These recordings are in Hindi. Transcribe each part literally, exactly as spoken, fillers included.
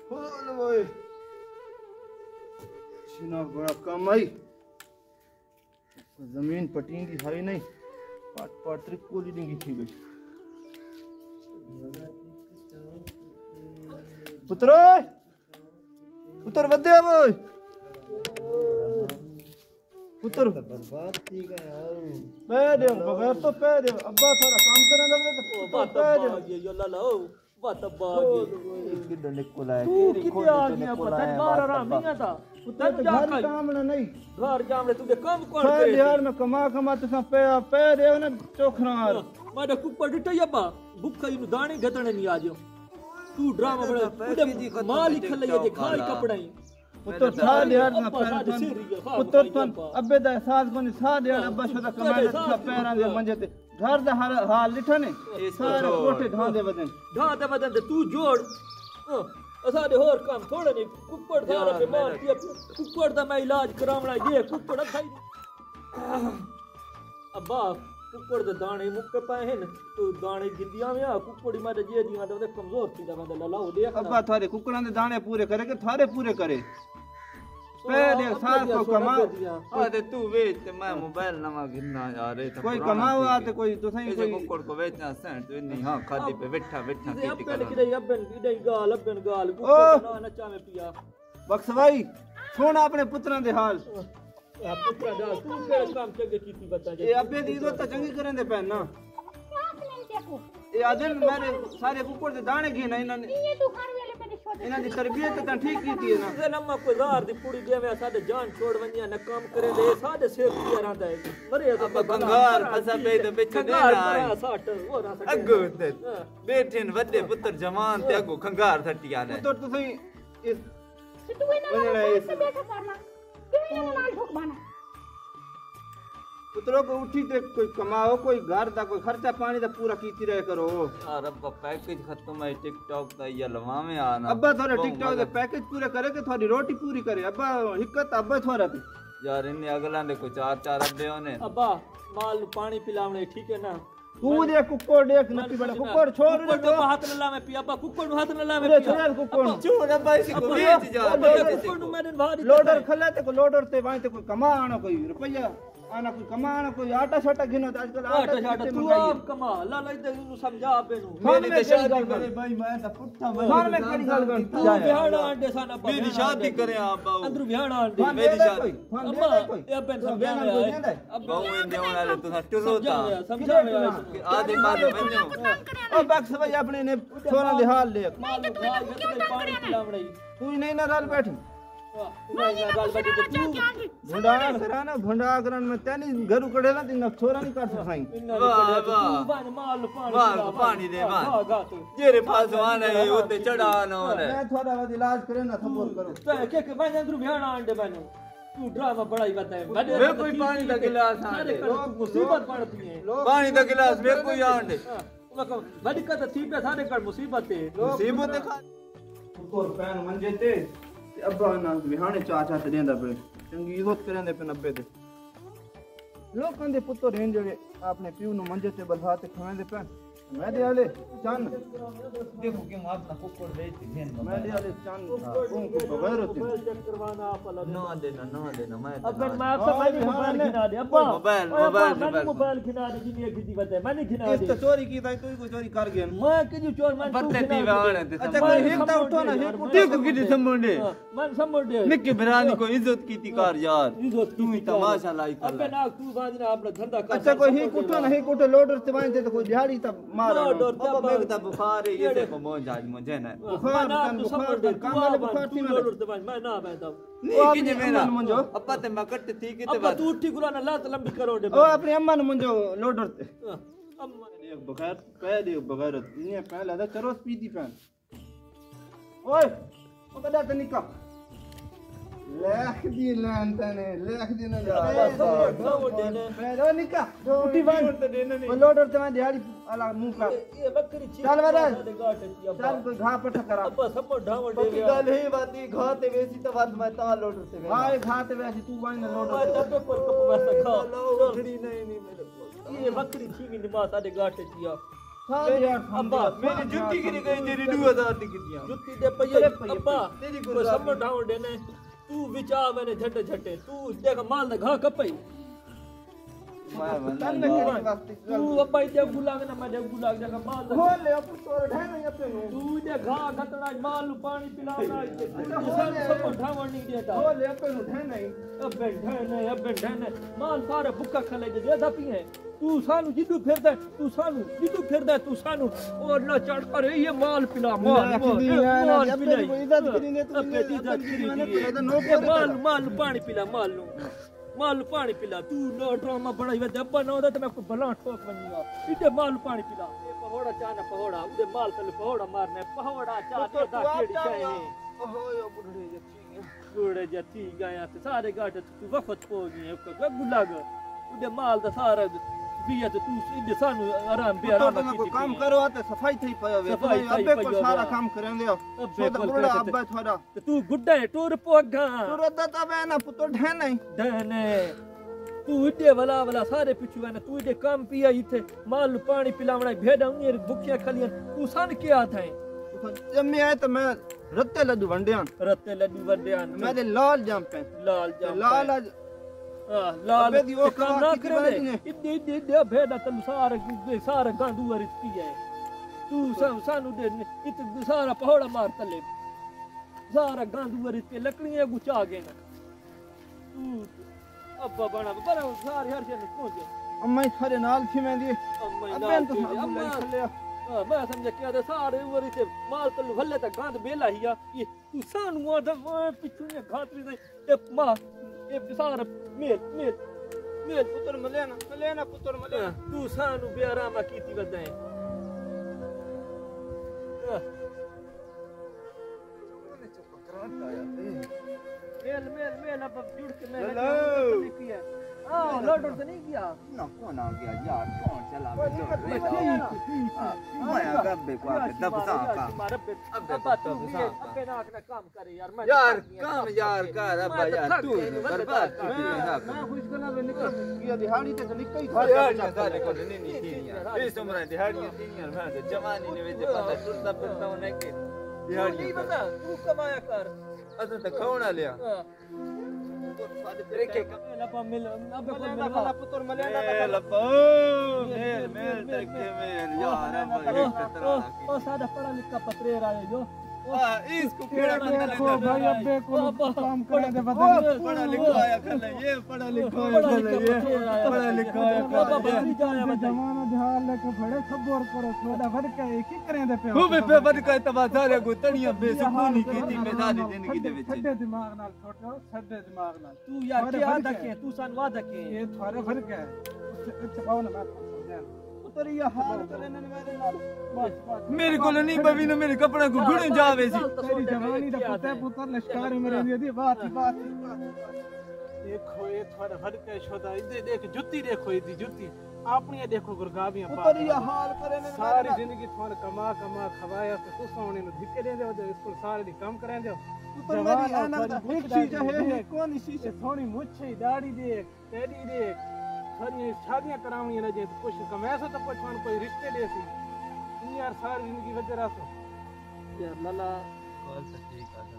खोल ओए सीना बड़ा कम आई जमीन पटींगी हाई नहीं पाट पाट त्रिकोली डिंगी थी गई पुत्र पुत्र वदे वो पुत्र बर्बाद थी गया पे दे बगैर तो पे दे अब्बा थोड़ा काम करने लगे तो बात बात ये यो लाला ओ बात बात ये किधर निकोला है तू किथे आ गया पता नहीं बाहर आराम नहीं आता पुत्र घर काम ना नहीं घर जाम रे तू काम कौन पे यार मैं कमा कमा तो पे पे दे ना चोखनार मारे कुप्पड़ डिटा यब्बा भूखा इन दाने गतने नहीं आ जो तू ड्रामा बड़ा माल ही खले ये खाई कपड़ा ही पुत्र साल यार ना पुत्र तुम अबे दा एहसास कोनी साल यार अब्बा शोदा कमाए ता पैरां दे मंजे ते घर दा हाल लिठा ने सारे कोठे ढांदे वदन ढांदे वदन ते तू जोड़ असा दे होर काम थोड़े नहीं कुप्पड़ सारा बीमार की कुप्पड़ दा मैं इलाज करावना ये कुप्पड़ खाई अब्बा कुक्कड़ दे दाने मुक्के पाए हैं तो दाने गिंदियां में आ कुक्कड़ी मारे जे दियां ते कमजोर थी दा बंदा लाओ देख अब्बा थारे कुक्कड़ां दे दाने पूरे करे के थारे पूरे करे पे दे साल को कमा आ ते तू वेच ते मैं मोबाइल नवा गिनना यार ए कोई कमाओ आ ते कोई तो सही कोई कुक्कड़ को बेचना सेंट तो नहीं हां खादी पे बैठा बैठा की अब्बन किदे अब्बन किदे गाल अब्बन गाल कुक्कड़ ना नचा में पिया बक्स भाई सुन अपने पुत्रां दे हाल आ पुत्रा दा तू केड़ा काम चंगे कीती बता ए अब्बे दी इज्जत तो चंगी करन दे पैन ना ए आदिन मैंने सारे कुक्कड़ दे दाने गिना इन्हां ने ये तू खान वाले पे छोड़ इन्हां दी तरबियत तो ठीक कीती है ना जे नम्मा कोई जार दी पुड़ी देवे साडे जान छोड़ वनिया न काम करे दे साडे सिर पिया रहंदा है मरे तो कंगार फसा पे ते बेच दे ना साठ हो रहा सके अगो ते बैठन वड्डे पुत्र जवान ते अगो कंगार थटिया ने तो तू सही इस तू इन्हां से बैठा करना क्यों इन्हां नाल ठोक बाना पुत्रों को उठी ते कोई कमाओ कोई घर दा कोई खर्चा पानी दा पूरा कीती रहे करो यार अब्बा पैकेज खत्म है टिकटॉक दा ये लवा में आना अब्बा थोड़ा टिकटॉक दे पैकेज पूरे करे के थोड़ी रोटी पूरी करे अब्बा हिक्कत अब्बा थोड़ा ती यार इन्ने अगला ने को चार चार अड्डे होने अब्बा माल पानी पिलावणे ठीक है ना तू दे कुक्कड़ देख नती बड़ा कुक्कड़ छोड़ दे तो हाथ न लावे पिया अब्बा कुक्कड़ नु हाथ न लावे पिया छोड़ कुक्कड़ छोड़ अब्बा इसी को बेच जा कुक्कड़ नु मैंने भारी लोडर खला ते को लोडर ते वाई ते कोई कमा आना कोई रुपया आना कोई कमा आना कोई आटा शाटा गिनो तो आजकल आटा शाटा तू आप कमा ला ला इधर नु समझा आपे नु मेरी तो शादी करे भाई मैं तो पुट्ठा मैं साल में कड़ी गल कर तू बिहाड़ा अंडे साना मेरी शादी करे आप बाऊ अंदर बिहाड़ा अंडे मेरी शादी अम्मा ये अपन समझा है बाऊ इन देवन वाले तो टुलो ता समझा है आधे माले बन्नो ओ बक्स भाई अपने ने छोरा दे हाल ले माल खा के पानी पिलावणे तू नहीं ना राल बैठी भुंडा कराना भुंडा करन में तेनी घर उकड़ेला दिन छोरा नहीं कर सकाई वाह वाह माल पानी वाह पानी दे वाह जेरे पास वाना है ओते चढ़ा ना है मैं थोड़ा वाद इलाज करे ना सपोर्ट करो तो के के मैं अंदर बिहाना अंडे बनो तू ड्रामा बड़ा ही बताए मेरे कोई पानी का गिलास आंडे मुसीबत पड़ती है पानी का गिलास मेरे कोई आंडे बड़ी कत थी पे सारे कर मुसीबत है मुसीबत खा को पैन मंजे ते अब्बा ना बिहाने चाचा ते देंदा पे चंगी इज्जत करंदे पे नब्बे ते लोकां दे पुत्तर हैं जेड़े आपने पीऊ नु मंजे ते बलहा ते खवेंदे पे मैं दे आले चन देखो कि हम अपना कुक्कड़ बेच देन मैं दे आले चन कौन को बगैर होते चेक करवाना आप अलग ना देना ना देना मैं अब मैं आपसे मैं मोबाइल खिला दे अब्बा मोबाइल मोबाइल मैंने मोबाइल खिला दे जिनी एक दी बताए मैंने खिला इस दे तो चोरी की ताई तू को चोरी कर गया मैं किजू चोर मैं पत्ते ती वाले ते अच्छा कोई हिकता उठो ना हिक देखो कि संबंधे मैं समझ दे निक्के बिरानी को इज्जत कीती कर यार इज्जत तू ही तमाशा लाई कर अबे ना तू बाजना अपना धंधा कर अच्छा कोई हिक उठो ना हिक उठो लोडर से वांदे तो कोई दिहाड़ी तब मार अब मैं तो बुखार है ये देखो मोज आज मुझे ना बुखार तन बुखार तन काम वाले बुखार थी मैं मैं ना मैं तब नहीं कि मेरा अब्बा ते मैं कट थी कि ते अब तू उठी गुलाना लात लंबी करो दे ओ अपनी अम्मा ने मुंजो लोडर ते अम्मा एक बगैर पै दे बगैर इने पै लादा चरो स्पीडी पैन ओए ओ कदा ते निका लेख दी लांतने लेख दी ना पै निका उठी बन ओ लोडर ते मैं दिहाड़ी अला मुंह का ये बकरी छी चल वरा चल चल कोई घा पठ करा अब सब ढाव दे पक्की गल ही बाती घा ते वेसी तो बात मैं ता लोडर से हां घा ते वैसी तू वाइन लोडर मैं तब पर कप वैसा खा उठड़ी नहीं नहीं मेरे ये बकरी छी की निमा साडे गाटे चिया सारे यार अब्बा मेरी जुत्ती की नहीं गई तेरी दो हजार की कितियां जुत्ती दे पये अब्बा तेरी को समझ डाउन देने तू विचार मैंने झटे झटे तू देख माल दे घा कपई तू अब्बा इते गुलाग ना मैं गुलाग जगह माल खोले अब तोर ढेने अपने नु तू दे घा गतड़ा माल पानी पिलावना इते सब सब ढावण नहीं देता खोले अपने नु ढेने अबे ढेने अबे ढेने माल सारे भुक्का खले जे देदा पिए तू सानू जिदू फिरदा तू सानू जिदू फिरदा तू सानू और ना चढ़ कर ये माल पिला माल माल पिला इज्जत करी ने तू अबे इज्जत करी माल माल पानी पिला माल नु माल पानी पिला तू नो ड्रामा बनाई वे दब्बा ना होता तो मैं को भला ठोक बनिया इते माल पानी पिला ए पहोड़ा चाना पहोड़ा उदे माल तले पहोड़ा मारने पहोड़ा चाना दा केड़ी चाहे ओहो यो बुढ़े जच्ची बुढ़े जती गया ते सारे गाट तू वफत हो गई है गुलाग उदे माल दा सारा बिया तो तू इदे सानू आराम बे आराम तो कोई काम करो आते सफाई थई पयो वे अबे को सारा काम करेंगे अबे तो बुढ़ा अब्बा थोड़ा तू गुड्डा टूर पोगा तुरत तबे ना पुतो ढेने डने तू इडे वाला वाला सारे पिछू है तू इडे काम पिया इथे माल पानी पिलावना भेड़ा उन्हें भूखिया खलियन तू सन के आता है जम्मे आए तो मैं रत्ते लड्डू वंडियान रत्ते लड्डू वंडियान मेरे लाल जाम पे लाल जाम लाल आज हां लाल अबे दी वो काम ना करे इडे इडे इडे भेड़ा तन सारे सारे गांडू वरित पिया तू सब सानू दे इत सारा पहोड़ा मार तले सारा गांडू वरित के लकड़ियां गुचा गए ना तू अब्बा बना बना सारे हर जन पहुंचे अम्मा थारे नाल थी मैं दी अम्मा अबे तो अम्मा अम्मा हां मैं समझ क्या दे सारे वरी से माल तल भले तक गांद बेला हिया ये तू सानू आ पिछू ने घातरी दे ए मां ए सारा मेल मेल मेल पुत्र मले ना मले ना पुत्र मले तू सानू बेआरामा कीती वदाए मेल मेल मेल अब जुड़ के मैं नहीं किया हां लॉर्डर से नहीं किया ना कौन आ गया यार कौन चला मैं गब्बे को आके दबसा का अब्बा तू अबे ना अपना काम करे यार मैं यार काम यार कर अब्बा यार तू बर्बाद मैं खुश करना वे निकल गया दिहाड़ी ते निकल ही यार सारे को नहीं नहीं थी यार इस उम्र दिहाड़ी थी यार मैं तो जवानी ने वे पता टुरता फिरता होने के दिहाड़ी नहीं बता तू कमाया कर असल तो खौना लिया रेखे लपा मिल अब को मिल वाला पुत्र मले ना मेल लपो मेल मेल तरीके में यार अब्बा ओ सादा पढ़ा लिखा पत्रे राय जो इसको केड़ा देखो भाई अब्बे को काम करे दे बता पढ़ा लिखा आया कर ले ये पढ़ा लिखा आया कर ले ये पढ़ा लिखा आया कर ले जमाना ध्यान लेके बड़े खबर करो थोड़ा भर के की करें दे पे खूब पे बद के तबा सारे गुतड़ियां बेसुकूनी कीती मैं सारी जिंदगी दे विच छड्डे दिमाग नाल छोटो छड्डे दिमाग नाल तू यार क्या वादा के तू सन वादा के ये थारे भर के अच्छा पाओ ना मैं पुत्र ये हाल करे ने मेरे नाल बस बस मेरे को नहीं बवी ने मेरे कपड़े को गुणे जावे सी तेरी जवानी दा पुत्र पुत्र लश्कार में रही दी बात ही बात देखो ये थारे भर के छोदा इधर देख जुत्ती देखो इदी जुत्ती आपनी देखो गुरगाबियां पा पुत्र ये हाल करे ने सारी जिंदगी थाने कमा कमा खवाया तो तू सोने नु धिके दे दे स्कूल सारे दी काम करें दे पुत्र मेरी आनंद एक चीज है कौन सी से थोड़ी मुच्छी दाढ़ी देख तेरी देख सारी शादियां करावनी न जे कुछ कमाया तो कुछ मान कोई रिश्ते दे सी यार सारी जिंदगी वजह रासो यार लाला कॉल से ठीक आ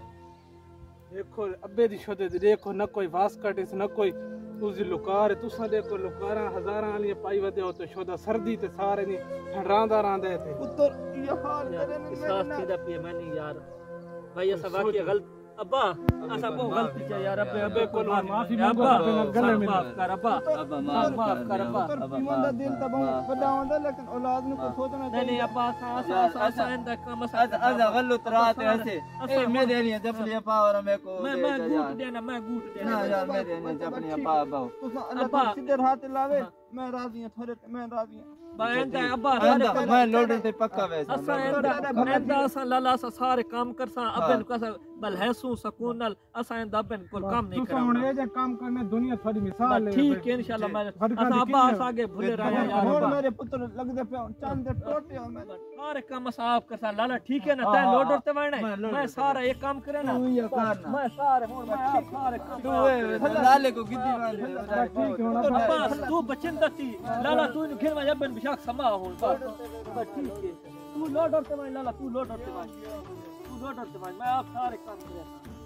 देखो अब्बे दी छोदे देखो न कोई वास कटिस न कोई उस लुकार तुसा देखो लुकारा हजारां वाली पाई वदे हो तो छोदा सर्दी ते सारे नी ठंडरांदा रांदे थे पुत्र ये हाल करे ने साथ के दा पे मैंने यार भाई ऐसा वाकई गलत अब्बा ऐसा को गलती है यार अब्बे अब्बे को माफी मांगो गले में माफ कर अब्बा अब्बा माफ कर अब्बा ईमान दिल तब बड़ा होंदा लेकिन औलाद नु को सोचना नहीं नहीं अब्बा ऐसा ऐसा ऐसा इंदा काम ऐसा अजा गलत रात ऐसे ए मेरे लिए जपलियां पावर मेरे को मैं मैं गूट देना मैं गूट देना ना यार मेरे लिए जपलियां पा बाओ अब्बा सीधे हाथ लावे मैं राजी हूं थोड़े मैं राजी हूं बायंदा अब्बा मैं लोडर ते पक्का वैसा असा इंदा इंदा असा लाला सा सारे काम करसा अबन कसा बल हैसू सकून नाल असा इंदा अबन को काम नहीं करा तू हुन जे काम करने दुनिया थोड़ी मिसाल है ठीक है इंशाल्लाह मैं असा अब्बा आगे भूले रहा यार मेरे पुत्र लगदे पे चांद टोटे मैं सारे काम साफ कर सा लाला ठीक है ना तै लोड और ते वाणा मैं सारा ये काम करे ना तू ये करना मैं सारे हुन मैं आप सारे काम तू लाले को कितनी बार अब्बा तू बचन दती लाला तू इन घेर में जबन बिशाक समा हुन बस बस ठीक है तू लोड और ते वाणा लाला तू लोड और ते वाणा तू लोड और ते वाणा मैं आप सारे काम करे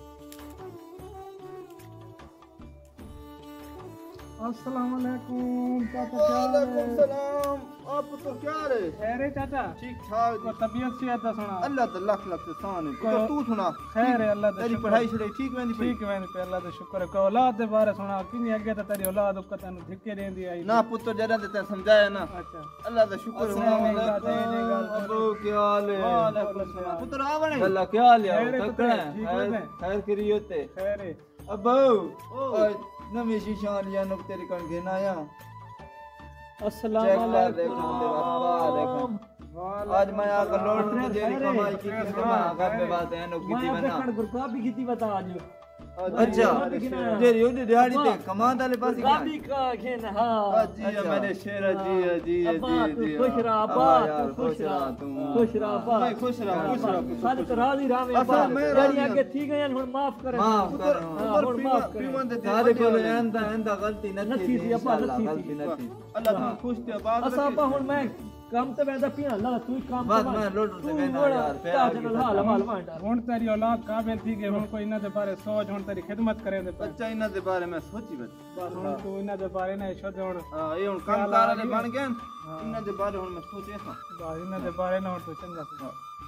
अस्सलाम वालेकुम चाचा, क्या हाल वालेकुम है? सलाम। आप तो क्या रे? खैर है चाचा? ठीक ठाक को तबीयत से आता सुना? अल्लाह तो लख लख से सान है। को- तो तू सुना खैर है अल्लाह दा तेरी शुक्र। पढ़ाई छड़ाई ठीक वेंदी पई? ठीक वेंदी पे अल्लाह दा शुक्र है। को औलाद दे बारे सुना किनी अगे तो तेरी औलाद को तन धिक्के देंदी आई ना पुत्र जरा ते तैं समझाया ना। अच्छा अल्लाह दा शुक्र अस्सलाम होना। वालेकुम। अबू क्या हाल है वालेकुम सलाम। पुत्र आवणे अल्लाह क्या हाल है खैर है पुत्र, तकड़ा ठीक है है। खैर करियोते खैर है अबू ओ। नवी शीशान या नुक तेरी कण घेना या अस्सलाम चेक कर देखो वालेकुम तेरा वाह देखो आज मैं आकर लौट के तेरी कमाई की किस कमाई घर पे बात है नुक मैं की अपने बना खड़ गुरका भी खेती बता आज अच्छा तेरी ओडी दिहाड़ी ते कमां वाले पास ही गाबी का घेन हां जी है मैंने शेरा जी है जी है अब्बा जी तू जी खुश रह अब्बा अब्बा यार, तू खुश खुश रह रह तुम। खुश रह अब्बा मैं खुश रहा खुश रहा सारे तो राजी रावे असा अब्बा मैं जेडी राजी आगे थी गयन हुन माफ करे माफ कर हाँ, पुत्र हुन माफ करे पीवन दे सारे को एंदा एंदा गलती नथी नथी थी, अब्बा, इंशाल्लाह नथी गलती थी। नथी अल्लाह तुम खुश थे बात असा अब्बा हुन मैं काम ते वेदा पिया ला तू काम बस मैं लोड से कहना यार फिर आगे चल हाल हाल वांडा हुन तेरी औलाद काबिल थी के हुन कोई इना दे बारे सोच हुन तेरी खिदमत करे दे पर बच्चा इना दे बारे में सोची बस हुन तू इना दे बारे ना शोध हुन हां ये हुन काम कार वाले बन गए इना दे बारे हुन मैं सोचे था इना दे बारे ना हुन तू चंगा सा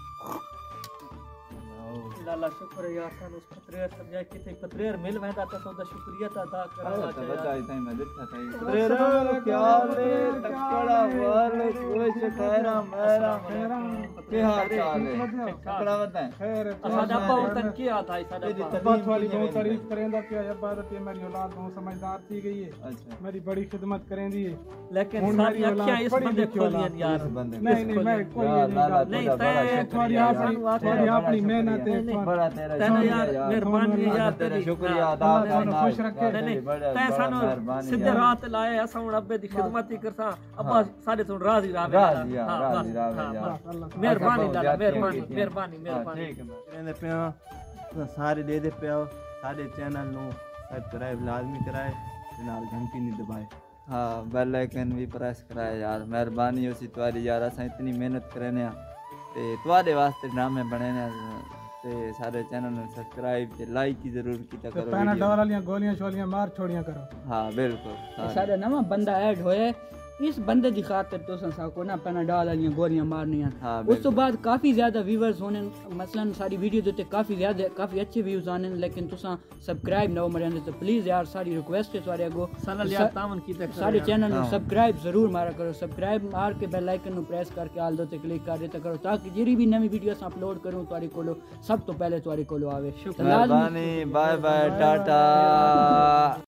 लाला शुक्र है यार सन उस पत्रेर समझा के थे पत्रेर मिल वेदा तो सौदा शुक्रिया ता अदा करना तो बच्चा चाहिए इतना मैं देखता था तेरा क्या हाल है तकड़ा वाले खुश खैरा मेरा क्या हाल चाल है तकड़ा बताएं खैर है साडा पाउ तक के आता है साडा पाउ बात वाली बहुत तारीफ करेंदा पिया इबादत है मेरी औलाद बहुत समझदार थी गई है अच्छा मेरी बड़ी खिदमत करेंदी है लेकिन हुन सारी मेरी अखियां औलाद इस पढ़ी बंदे लिखी खोलियन औलाद। यार बंदे नहीं नहीं मैं कोई यार नहीं लाला बात नहीं, तेरा बड़ा तै- तुम्हारी शुक्रिया अपनी यार। तुम्हारी अपनी मेहनत है बड़ा तेरा तेरा शुक्रिया यार यार मेहरबानी है यार तेरा तेरी शुक्रिया अदा अल्लाह करना तुम खुश रखे। नहीं नहीं बड़ा तै सानो मेहरबानी सीधे यार। रात लाए असा हुन अब्बे दी खिदमत ही करसा अब्बा साडे सुन राजी रावे राजी यार, हाँ, राजी बस, रावे हाँ, यार। बस। मेहरबानी लाला मेहरबानी मेहरबानी हाँ, मेहरबानी ठीक है कहने पे सारे दे दे पे सारे चैनल नु सब्सक्राइब लाजमी कराए ते नाल घंटी नहीं दबाए हाँ बेल आइकन भी प्रेस कराया यार मेहरबानी होसी तुम्हारी यार असा इतनी मेहनत करने ते तुम्हारे वास्ते ड्रामे बने ने ते सारे चैनल ने सब्सक्राइब ते लाइक की जरूर कीता तो करो पैना वीडियो। डॉल वाली गोलियां शोलियां मार छोड़ियां करो हाँ बिल्कुल सारे। साढ़ा नवा बंदा ऐड होया इस बंदे की खातर तुसां साको ना पैना डाल वालियां गोलियां मारनियां हाँ, उस तो बाद काफी ज्यादा व्यूअर्स होने मसलन सारी वीडियो दे उत्ते काफी ज्यादा काफी अच्छे व्यूज आने लेकिन तुसां सब्सक्राइब ना हो मरंदे तो प्लीज यार सारी रिक्वेस्ट है सारे अगो साला यार तामन की तक सारे चैनल हाँ। ਨੂੰ सब्सक्राइब जरूर मारा करो सब्सक्राइब मार के बेल आइकन ਨੂੰ प्रेस करके आल दो ते क्लिक कर देता करो ताकि जेरी भी नवी वीडियो अस अपलोड करूं तुम्हारे कोलो सब तो पहले तुम्हारे कोलो आवे तो लाजमी मेहरबानी बाय बाय टाटा